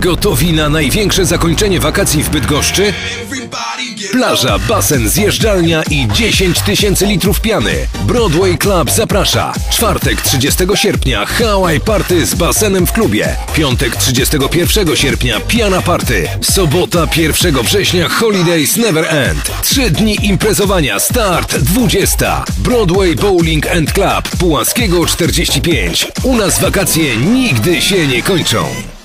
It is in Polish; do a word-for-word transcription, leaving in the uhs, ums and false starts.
Gotowi na największe zakończenie wakacji w Bydgoszczy? Plaża, basen, zjeżdżalnia i dziesięć tysięcy litrów piany. Broadway Club zaprasza. Czwartek trzydziestego sierpnia Hawaii Party z basenem w klubie. Piątek trzydziestego pierwszego sierpnia Piana Party. Sobota pierwszego września Holidays Never End. Trzy dni imprezowania. Start dwudziesta. Broadway Bowling and Club Pułaskiego czterdzieści pięć. U nas wakacje nigdy się nie kończą.